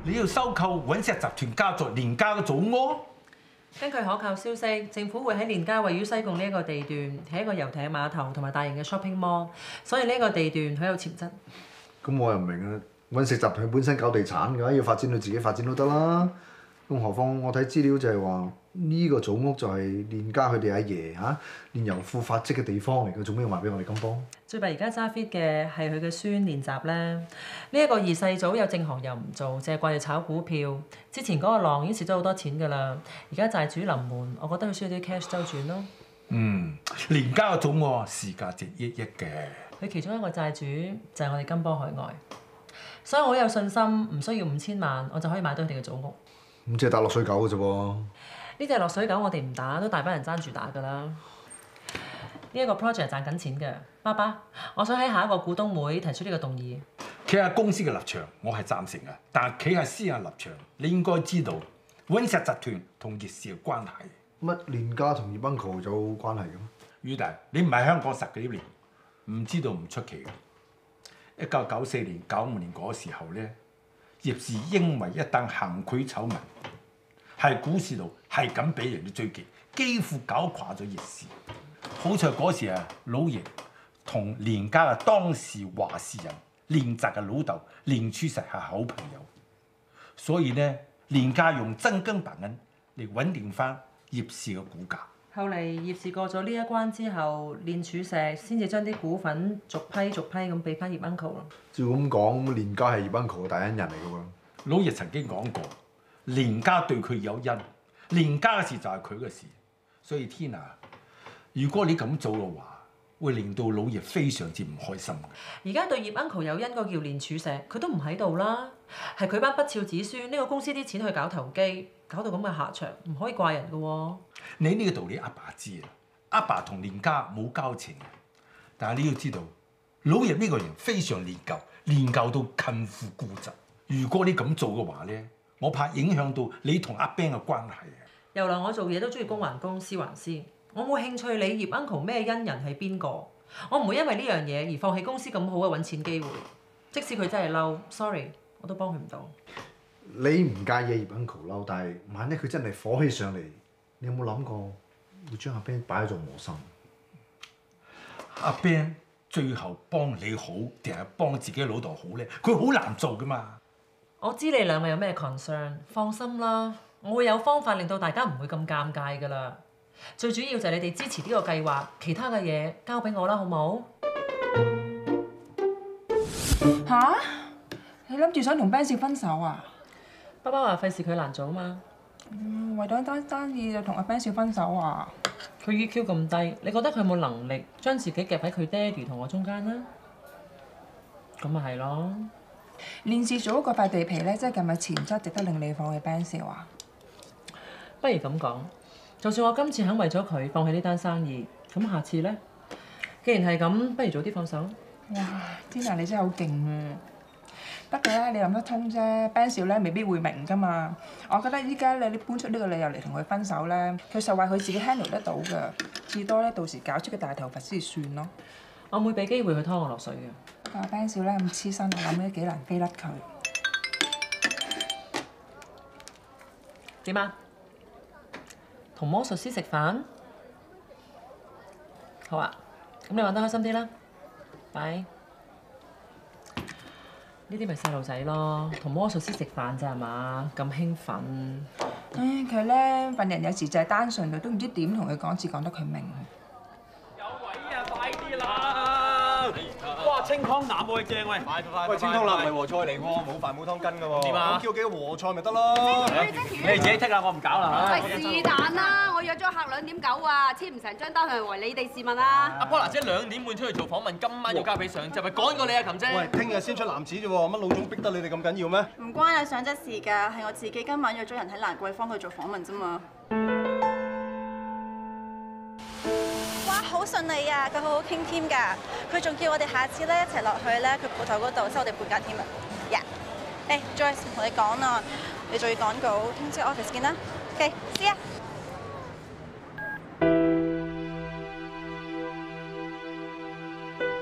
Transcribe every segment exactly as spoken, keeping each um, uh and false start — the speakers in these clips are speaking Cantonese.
你要收購揾石集團家族連家嘅祖屋？ 根據可靠消息，政府會喺連家位於西貢呢一個地段起一個遊艇碼頭同埋大型嘅 shopping mall， 所以呢個地段好有潛質。 咁我又唔明啊，揾石集團本身搞地產嘅話，要發展到自己發展都得啦。咁何況我睇資料就係話呢個祖屋就係連家佢哋阿爺嚇練油庫發跡嘅地方嚟嘅，做咩要賣俾我哋金邦？ 最弊而家揸 fit 嘅係佢嘅孫練習咧。呢、這、一個二世祖有正行又唔做，淨係掛住炒股票。之前嗰個浪已經蝕咗好多錢㗎啦，而家債主臨門，我覺得佢需要啲 cash 周轉咯。 嗯，連家嘅祖屋市價值億億嘅。 佢其中一個債主就係我哋金邦海外，所以我好有信心，唔需要五千萬，我就可以買到佢哋嘅祖屋。 咁即係打落水狗嘅啫喎。 呢隻落水狗我哋唔打，都大班人爭住打㗎啦。呢、這、一個 project 賺緊錢嘅，爸爸，我想喺下一個股東會提出呢個動議。 企喺公司嘅立場，我係贊成嘅，但係企喺私人立場，你應該知道揾石集團同葉氏嘅關係。 乜連家同葉 uncle 有關係嘅咩？ 宇大，你唔喺香港十幾年，唔知道唔出奇嘅。一九九四年、九五年嗰時候咧，葉氏因為一單行賄醜聞，喺股市度係咁俾人哋追擊，幾乎搞垮咗葉氏。好彩嗰時啊，老爺同連家嘅當時話事人連澤嘅老豆連柱石係好朋友，所以咧連家用真金白銀嚟穩定翻葉氏嘅股價。 後嚟葉氏過咗呢一關之後，練柱石先至將啲股份逐批逐批咁俾翻葉 uncle 咯。 照咁講，連家係葉 uncle 嘅大恩人嚟嘅喎。 老爺曾經講過，連家對佢有恩，連家嘅事就係佢嘅事。所以天啊，如果你咁做嘅話，會令到老爺非常之唔開心嘅。 而家對葉 uncle 有恩個叫練柱石，佢都唔喺度啦，係佢班不肖子孫呢個公司啲錢去搞投機，搞到咁嘅下場，唔可以怪人㗎喎。 你呢個道理阿爸知啊，阿爸同連家冇交情，但係你要知道，老爺呢個人非常念舊，念舊到近乎固執。如果你咁做嘅話咧，我怕影響到你同阿 Ben 嘅關係啊。 由來我做嘢都中意公還公，私還私，我冇興趣理葉 uncle 咩恩人係邊個，我唔會因為呢樣嘢而放棄公司咁好嘅揾錢機會。即使佢真係嬲 ，sorry， 我都幫佢唔到。 你唔介意葉 uncle 嬲，但係萬一佢真係火起上嚟，你有冇諗過會將阿 Ben 擺喺做磨心？ 阿 Ben 最後幫你好定係幫自己老豆好咧？佢好難做噶嘛。 我知你兩位有咩 concern， 放心啦，我會有方法令到大家唔會咁尷尬噶啦。最主要就係你哋支持呢個計劃，其他嘅嘢交俾我啦，好冇？ 吓？你諗住想同 Ben 少分手啊？ 爸爸話費事佢難做啊嘛。 嗯，為咗單生意就同阿 Ben 少分手啊？ 佢 E Q 咁低，你覺得佢有冇能力將自己夾喺佢爹哋同我中間呢？咁咪係咯。 練士做嗰塊地皮咧，真係咁有潛質，值得令你放棄 Ben 少啊？ 不如咁講，就算我今次肯為咗佢放棄呢單生意，咁下次咧，既然係咁，不如早啲放手。 哇 ，Tina 你真係好勁啊！不過咧，你諗得通啫 ，Ben 少咧未必會明噶嘛。我覺得依家你你搬出呢個理由嚟同佢分手咧，佢實話佢自己 handle 得到㗎，至多咧到時搞出個大頭佛先算咯。 我唔會俾機會佢拖我落水嘅。 阿 Ben 少咧咁黐身，我諗都幾難飛甩佢。 點啊？同魔術師食飯？好啊，咁你玩得開心啲啦。拜。呢啲咪細路仔咯，同魔術師食飯咋係嘛？咁興奮。 唉，佢咧份人有時就係單純到都唔知點同佢講，至講得佢明。 有位啊，快啲啦！哇，清湯腩喎正喂， 喂，清湯腩唔係和菜嚟喎，冇飯冇湯羹㗎喎。 點啊？ 咁叫幾個和菜咪得咯。 你哋自己剔啦，我唔搞啦嚇。 喂，是但啦，我約咗客兩點九啊，簽唔成張單係為你哋試問啊。 阿波娜姐兩點半出去做訪問，今晚要交俾上集，咪趕過你啊，琴姐。 喂，聽日先出男子啫喎，乜老總逼得你哋咁緊要咩？ 唔關阿上質事㗎，係我自己今晚約咗人喺蘭桂坊去做訪問啫嘛。哇，好順利啊！佢好好傾添㗎，佢仲叫我哋下次咧一齊落去咧佢鋪頭嗰度收我哋半價添啊！呀，誒 Joyce 同你講啊，你仲要趕稿，聽朝 office 見啦。OK，see ya。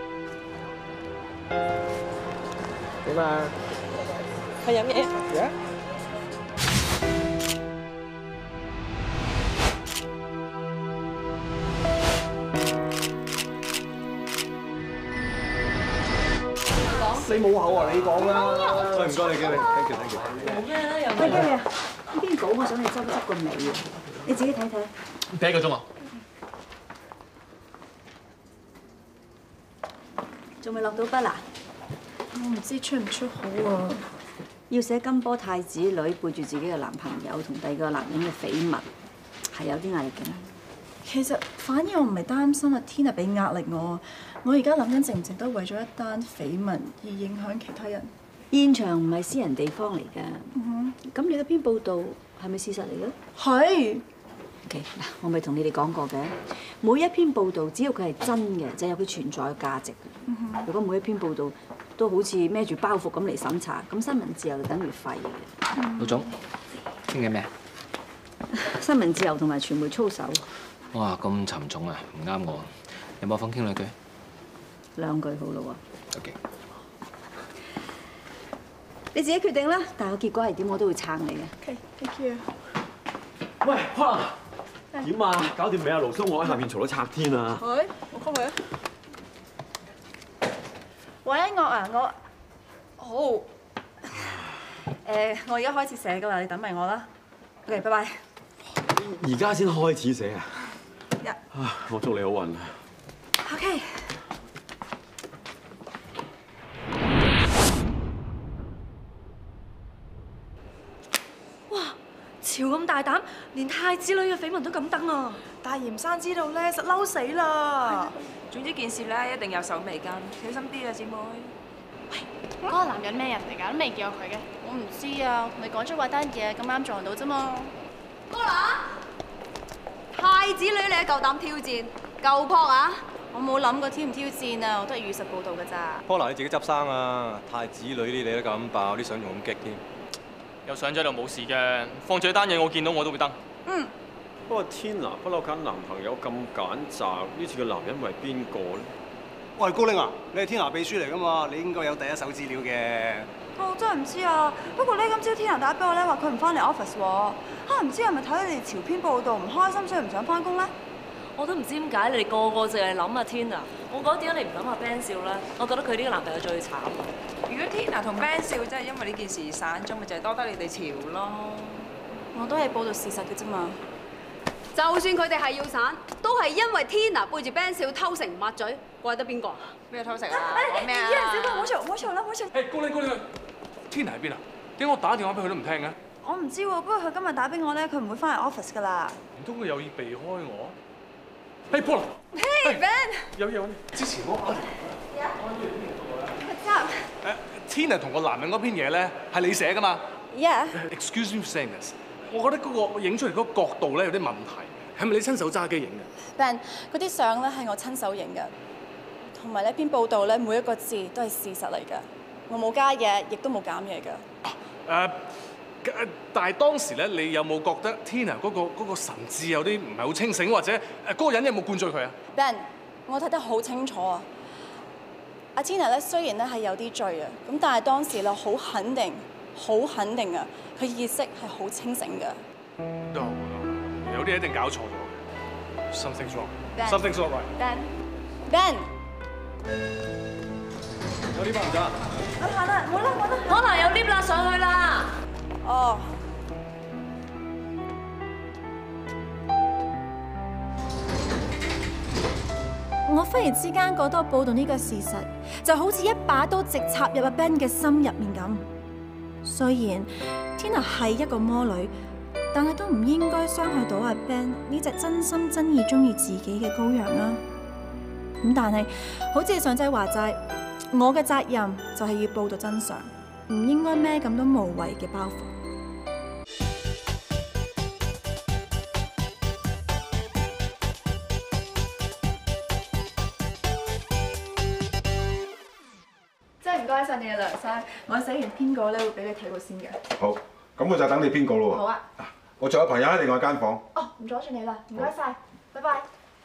點啊？ 去飲嘢。 Yeah? 冇口啊，你講啦。喂，唔該你嘅你，thank you，thank you。 冇咩啦，又喂，咩啊？呢邊稿我想你執一執個尾啊，你自己睇睇。 俾一個鐘啊！ 仲未落到筆啊？我唔知出唔出好啊。要寫金波太子女背住自己嘅男朋友同第二個男人嘅緋聞，係有啲壓力嘅。 其實反而我唔係擔心阿 Tina 俾壓力我，我而家諗緊值唔值得為咗一單緋聞而影響其他人。 現場唔係私人地方嚟㗎。 嗯咁你嗰篇報道係咪事實嚟嘅？ 係。 OK，嗱，我咪同你哋講過嘅，每一篇報道只要佢係真嘅，就有佢存在嘅價值。 嗯如果每一篇報道都好似孭住包袱咁嚟審查，咁新聞自由就等於廢嘅。 老總，傾緊咩啊？ 新聞自由同埋傳媒操守。 哇，咁沉重啊，唔啱我。有冇風傾兩句？ 兩句好咯喎。 OK。 你自己決定啦，但係個結果係點，我都會撐你嘅。 OK，thank you。 喂 ，Paula，點啊？搞掂未啊？盧叔，我喺下面嘈到拆天啊！ 係，我 call 佢啊。喂，樂啊，我好。誒，我而家開始寫㗎啦，你等埋我啦。OK，拜拜。 而家先開始寫啊！ 一。 啊，我祝你好運啊！ OK。 潮咁大膽，連太子女嘅緋聞都敢登啊！ 大鹽山知道咧，實嬲死啦！總之件事咧一定有手尾跟，小心啲啊，姊妹。 嗰個男人咩人嚟㗎？都未見過佢嘅。 我唔知啊，同你講咗話單嘢，咁啱撞到啫嘛。 哥啦，太子女你都夠膽挑戰，夠撲啊！ 我冇諗過挑唔挑戰啊，我都係如實報導㗎咋。 Paula你自己執生啊！太子女呢啲你都咁爆，啲相仲咁激添。 有相仔就冇事嘅，況且單嘢我見到我都會登。 嗯。 不過 Tina 不嬲揀男朋友咁揀擇，呢次嘅男人為邊個咧？ 喂，高玲啊，你係 Tina 秘書嚟㗎嘛？你應該有第一手資料嘅。 我真係唔知啊，不過咧今朝 Tina 打俾我咧，話佢唔翻嚟 office 喎。嚇，唔知係咪睇你哋潮篇報道唔開心，所以唔想翻工咧？ 我都唔知點解你哋個個淨係諗阿 Tina。我覺得點解你唔諗阿 Ben 少咧？我覺得佢呢個男朋友最慘。 如果 Tina 同 Ben 少真係因為呢件事散咗，咪就係多得你哋潮咯。 我都係報導事實嘅啫嘛。 就算佢哋係要散，都係因為 Tina 背住 Ben 少偷食唔抹嘴，怪得邊個？ 咩偷食啊？講咩啊？ 小哥，唔好嘈，唔好嘈啦，唔好嘈。 誒，高玲高玲，Tina 喺邊啊？點解我打電話俾佢都唔聽嘅？ 我唔知喎，不過佢今日打俾我咧，佢唔會翻嚟 office 㗎啦。 唔通佢有意避開我？嘿 Paula， Hey Ben， 有嘢揾你。之前我啱。 What's up？ 誒 ，Tina 同個男人嗰篇嘢咧係你寫㗎嘛 ？Yeah。 Excuse me, saying this， 我覺得嗰個影出嚟嗰個角度咧有啲問題，係咪你親手揸機影嘅 ？Ben，嗰啲相咧係我親手影嘅，同埋呢篇報道咧每一個字都係事實嚟㗎，我冇加嘢，亦都冇減嘢㗎。 誒。誒，但係當時咧，你有冇覺得 Tina 嗰個嗰個神智有啲唔係好清醒，或者誒嗰個人有冇灌醉佢啊 ？Ben，我睇得好清楚啊！阿 Tina 咧雖然咧係有啲醉啊，咁但係當時咧好肯定，好肯定啊，佢意識係好清醒㗎。 No， 有啲一定搞錯咗。Something's wrong. Something's not right. Ben，Ben， 有啲乜唔得？ 我行啦，冇啦冇啦。 可能有 lift 啦，上去啦。 哦。我忽然之間覺得報道呢個事實，就好似一把刀直插入阿 Ben 嘅心入面咁。雖然 Tina 係一個魔女，但係都唔應該傷害到阿 Ben 呢隻真心真意中意自己嘅羔羊啦。咁但係，好似上仔話齋，我嘅責任就係要報道真相，唔應該孭咁多無謂嘅包袱。真係唔該晒你啊，梁生，我寫完篇稿咧會俾你睇過先嘅。 好，咁我就等你編稿咯喎。 好啊。 我仲有朋友喺另外間房。 哦，唔阻住你啦，唔該晒，拜拜。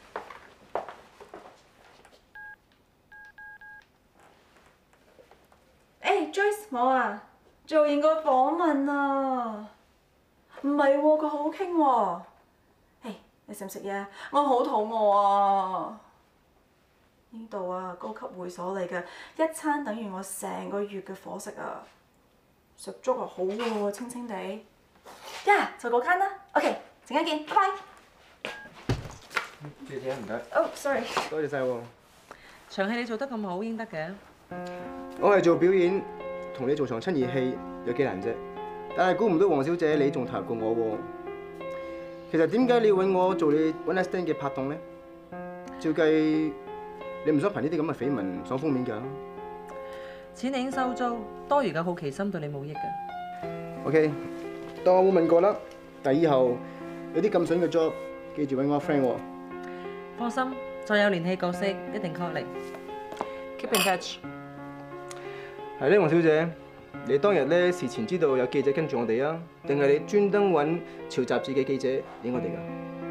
誒 Joyce， 我啊，做完個訪問啊。唔係喎，佢好傾喎。誒，你食唔食嘢？我好肚餓啊。 呢度啊，高級會所嚟嘅，一餐等於我成個月嘅伙食啊！食粥啊好喎，清清地。呀，就嗰間啦。OK， 陣間見，拜拜。 姐姐唔該。 哦 ，sorry。 多謝晒喎。 場戲你做得咁好，應得嘅。 我係做表演，同你做場親熱戲有幾難啫？但係估唔到黃小姐你仲投入過我喎。其實點解你要揾我做你 One Night Stand 嘅拍檔咧？照計你唔想憑呢啲咁嘅緋聞上封面㗎。 錢你已經收租，多餘嘅好奇心對你冇益㗎。 OK， 當我冇問過啦。但係以後有啲咁筍嘅 job，記住揾我 friend 喎。 放心，再有連戲角色一定 call 你。Keep in touch。 係咧，黃小姐，你當日咧事前知道有記者跟住我哋啊，定係你專登揾《潮》雜誌嘅記者影我哋㗎？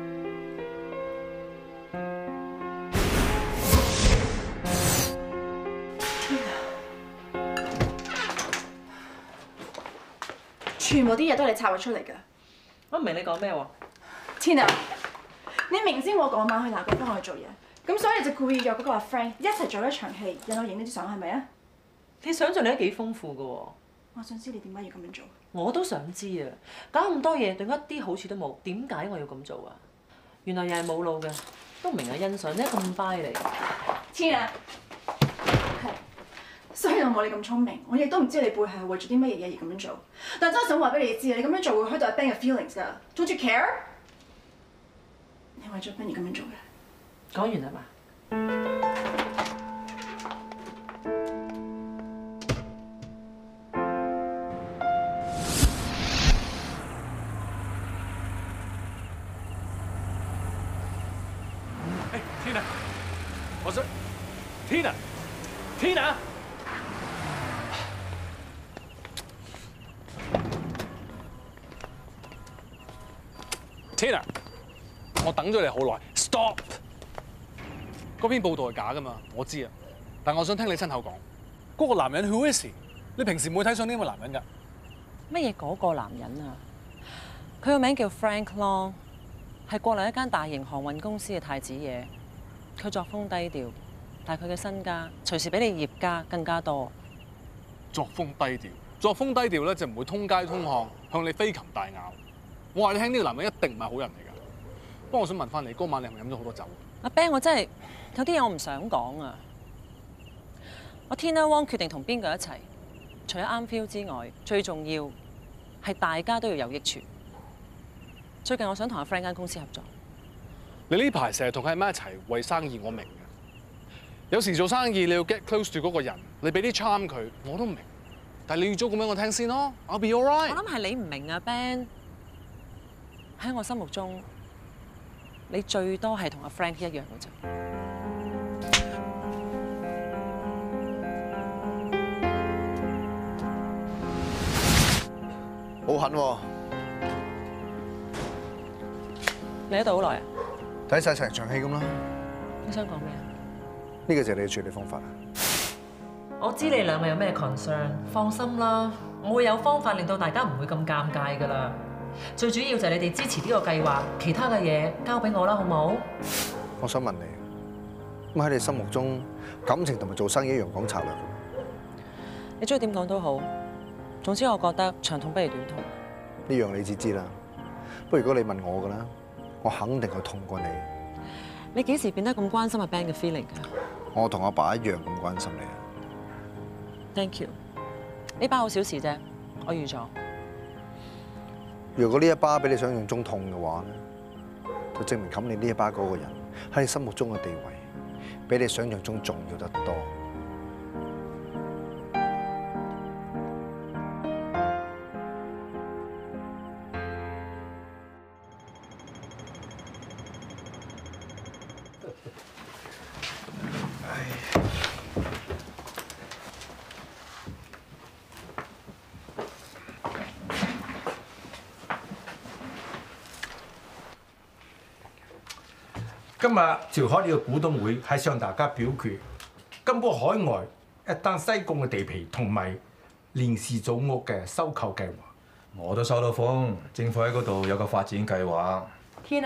全部啲嘢都係你策劃出嚟㗎。 我唔明你講咩喎？ 天啊！你明知我嗰晚去鬧佢幫我去做嘢，咁所以就故意約嗰個阿 Frank 一齊做一場戲，引我影呢啲相係咪啊？ 你想像力都幾豐富㗎喎。 我想知你點解要咁樣做。 我都想知啊！搞咁多嘢對我一啲好處都冇，點解我要咁做啊？原來又係冇腦嘅，都唔明啊欣賞，你咁 buy 嚟。 天啊！係。雖然我冇你咁聰明，我亦都唔知你背後係為咗啲乜嘢嘢而咁樣做。但真係想話俾你知啊，你咁樣做會 hurt 到阿 Ben 嘅 feelings 㗎。Don't you care？ 你為咗 Ben 而咁樣做嘅。 講完啦嘛？ 誒，Tina，我想 Tina，Tina。Tina， 我等咗你好耐 ，Stop！ 嗰篇報道係假㗎嘛，我知啊，但我想聽你親口講，嗰、嗰個男人 Who is he？ 你平時唔會睇上呢咁嘅男人㗎。 乜嘢嗰個男人啊？佢個名叫 Frank Long， 係國內一間大型航運公司嘅太子爺。佢作風低調，但係佢嘅身家隨時比你葉家更加多。 作風低調，作風低調咧就唔會通街通巷向你飛禽大咬。我話你聽，呢、呢個男人一定唔係好人嚟㗎。不過我想問翻你，嗰晚你係咪飲咗好多酒？ 阿 Ben， 我真係有啲嘢我唔想講啊！我 Tina Wong 決定同邊個一齊，除咗啱 feel 之外，最重要係大家都要有益處。最近我想同阿 Frank 間公司合作。 你呢排成日同佢喺埋一齊為生意，我明嘅。有時做生意你要 get close to 嗰個人，你俾啲 charm 佢，我都明。但係你要做咁樣我聽先咯 ，I'll be alright。 我諗係你唔明啊 ，Ben。喺我心目中，你最多係同阿 Frank 一樣嘅啫。 好狠喎！ 你喺度好耐啊？ 睇晒成場戲咁啦。 你想講咩啊？ 呢個就係你嘅處理方法啊！ 我知你兩個有咩 concern， 放心啦，我會有方法令到大家唔會咁尷尬㗎啦。最主要就係你哋支持呢個計劃，其他嘅嘢交俾我啦，好冇？ 我想問你，咁喺你心目中，感情同埋做生意一樣講策略？ 你中意點講都好，總之我覺得長痛不如短痛。 呢樣你至知啦。不過如果你問我㗎啦，我肯定係痛過你。 你幾時變得咁關心阿 Ben 嘅 feeling 㗎？ 我同阿爸一樣咁關心你啊。 Thank you。呢包好小事啫，我預咗。 如果呢一巴比你想象中痛嘅話咧，就證明冚你呢一巴嗰個人喺你心目中嘅地位，比你想象中重要得多。 今日召開呢個股東會，係向大家表決金波海外一單西貢嘅地皮同埋連氏組屋嘅收購計劃。 我都收到風，政府喺嗰度有個發展計劃。 Tina，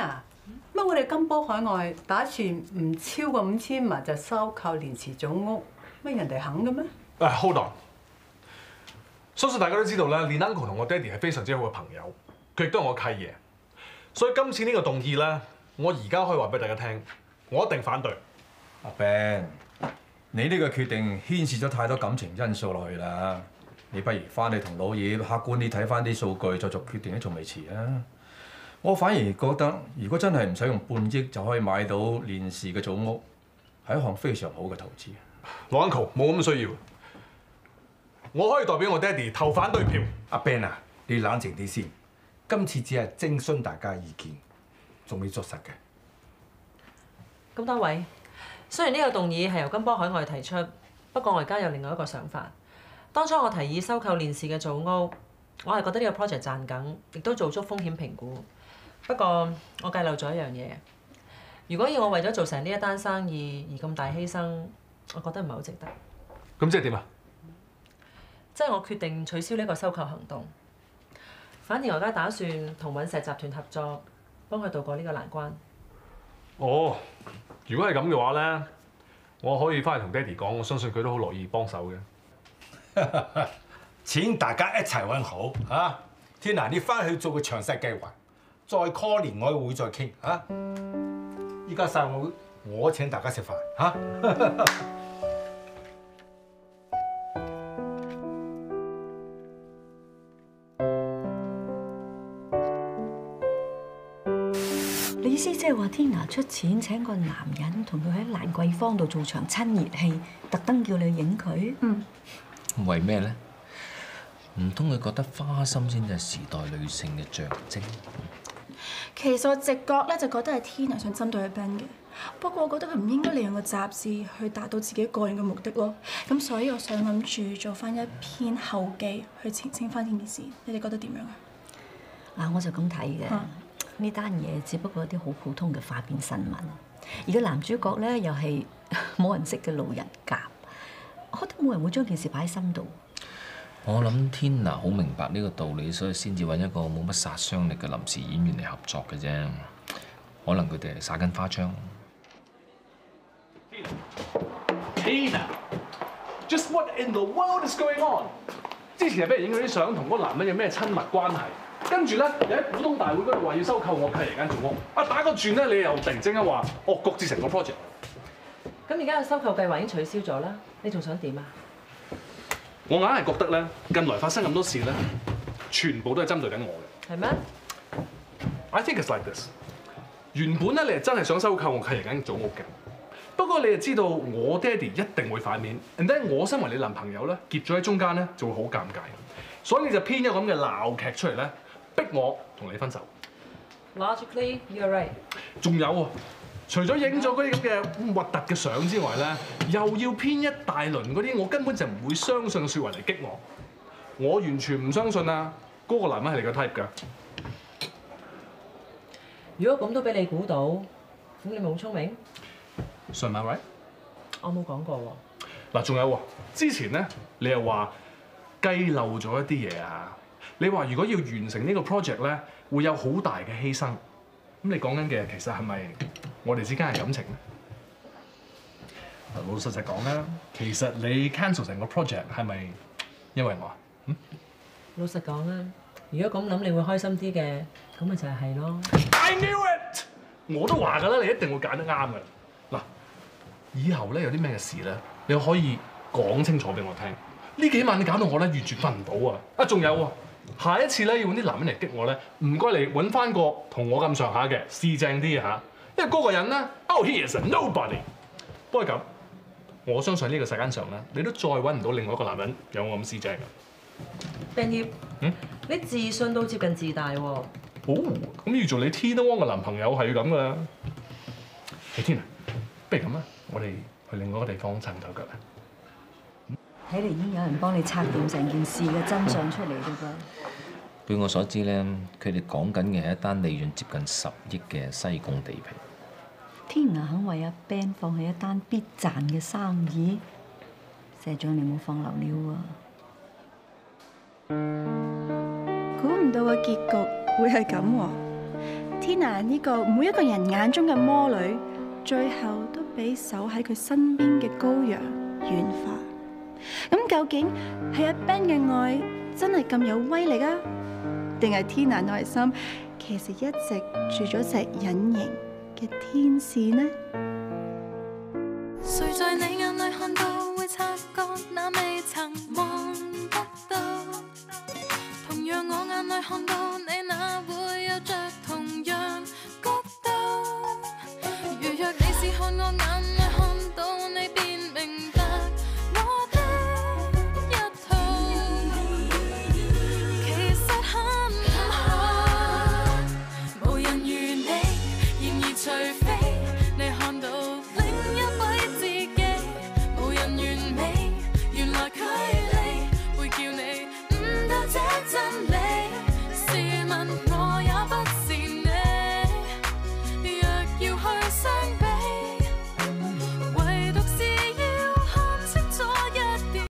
乜我哋金波海外打算唔超過五千萬就收購連池祖屋，乜人哋肯嘅咩？ 誒 hold on，相信大家都知道咧，連 uncle 同我爹哋係非常之好嘅朋友，佢亦都係我契爺，所以今次呢個動議咧，我而家可以話俾大家聽，我一定反對。 阿 Ben， 你呢個決定牽涉咗太多感情因素落去啦，你不如翻去同老葉客觀啲睇翻啲數據，再作決定都仲未遲啊！我反而覺得，如果真係唔使用半億就可以買到連氏嘅祖屋，係一項非常好嘅投資。 老 uncle 冇咁需要，我可以代表我爹哋投反對票。 阿 Ben 啊，你冷靜啲先，今次只係徵詢大家意見，仲未作實嘅。 咁多位，雖然呢個動議係由金波海外提出，不過我而家有另外一個想法。當初我提議收購連氏嘅祖屋，我係覺得呢個 project 賺緊，亦都做足風險評估。不過我計漏咗一樣嘢，如果要我為咗做成呢一單生意而咁大犧牲，我覺得唔係好值得。 咁即係點啊？ 即係我決定取消呢個收購行動。反而我而家打算同允石集團合作，幫佢渡過呢個難關。 哦，如果係咁嘅話咧，我可以翻去同爹哋講，我相信佢都好樂意幫手嘅。 請大家一齊揾好嚇。天娜，你翻去做個詳細計劃，再 call 年委會再傾嚇。依家散會，我請大家食飯嚇。 你意思即係話天娜出錢請個男人同佢喺蘭桂坊度做場親熱戲，特登叫你影佢？嗯。 為咩咧？唔通佢覺得花心先至係時代女性嘅象徵？ 其實我直覺咧就覺得係 Tina 想針對阿 Ben 嘅，不過我覺得佢唔應該利用個雜誌去達到自己個人嘅目的咯。咁所以我想諗住做翻一篇後記去澄清翻呢件事，你哋覺得點樣啊？ 嗱，我就咁睇嘅，呢單嘢只不過一啲好普通嘅花邊新聞，而個男主角咧又係冇人識嘅路人甲，我覺得冇人會將件事擺喺心度。 我諗 Tina 好明白呢個道理，所以先至揾一個冇乜殺傷力嘅臨時演員嚟合作嘅啫。可能佢哋係撒緊花槍。 Tina，just what in the world is going on？ 之前係俾人影咗啲相，同嗰個男人有咩親密關係？跟住咧，又喺股東大會嗰度話要收購我契爺間祖屋。啊，打個轉咧，你又突然之間話我擱置成個 project。 咁而家嘅收購計劃已經取消咗啦，你仲想點啊？ 我硬係覺得咧，近來發生咁多事咧，全部都係針對緊我嘅。 係咩 ？I think it's like this。原本咧，你係真係想收購我契爺間祖屋嘅，不過你係知道我爹哋一定會反面 ，and then 我身為你男朋友咧，夾咗喺中間咧，就會好尷尬。所以你就編咗咁嘅鬧劇出嚟咧，逼我同你分手。 Logically, you're right。 仲有喎。除咗影咗嗰啲咁嘅核突嘅相之外咧，又要編一大輪嗰啲我根本就唔會相信嘅説話嚟激我。我完全唔相信啊！嗰、嗰個男人係你個 type 㗎。 如果咁都俾你估到，咁你咪好聰明。 Am I right？ 我冇講過喎。 嗱，仲有喎，之前咧你又話計漏咗一啲嘢啊！你話如果要完成呢個 project 咧，會有好大嘅犧牲。咁你講緊嘅其實係咪我哋之間係感情咧？老老實實講啦，其實你 cancel 成個 project 係咪因為我啊？嗯？ 老實講啦，如果咁諗你會開心啲嘅，咁咪就係係咯。 I knew it！ 我都話㗎啦，你一定會揀得啱㗎。嗱，以後咧有啲咩事咧，你可以講清楚俾我聽。呢幾晚你搞到我咧越住瞓唔到啊！啊，仲有喎。下一次咧要揾啲男人嚟激我咧，唔該你揾翻個同我咁上下嘅，試正啲嚇。因為嗰個人咧 ，Oh he is a nobody。不過咁，我相信呢個世間上咧，你都再揾唔到另外一個男人有我咁試正嘅。 Ben 葉， 嗯， 你自信都接近自大喎。哦， 咁要做你 Tina Wong 嘅男朋友係咁噶啦。hey Tina，不如咁啊，我哋去另外一個地方撐頭腳啦。 睇嚟已經有人幫你拆掂成件事嘅真相出嚟嘞噃。 據我所知咧，佢哋講緊嘅係一單利潤接近十億嘅西貢地皮。 Tina肯為阿 Ben 放棄一單必賺嘅生意，社長你冇放流料喎。 估唔到個結局會係咁喎 Tina 呢個每一個人眼中嘅魔女，最後都俾守喺佢身邊嘅羔羊軟化。咁究竟係阿 Ben 嘅愛真係咁有威力啊？定係 Tina 內心其實一直住咗隻隱形嘅天使呢？ 誰在你眼裏看到，會察覺那未曾望得到？同樣我眼裏看到，你那會有着同樣角度？如若你是看我眼裏